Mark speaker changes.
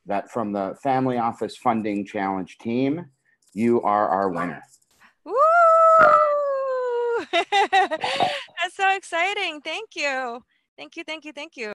Speaker 1: that from the Family Office Funding Challenge team, you are our winner.
Speaker 2: Woo! That's so exciting. Thank you. Thank you, thank you, thank you.